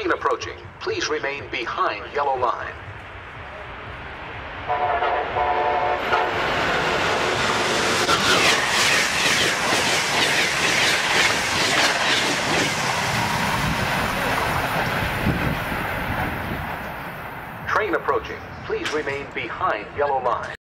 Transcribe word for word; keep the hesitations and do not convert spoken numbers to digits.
Train approaching. Please remain behind yellow line. Train approaching. Please remain behind yellow line.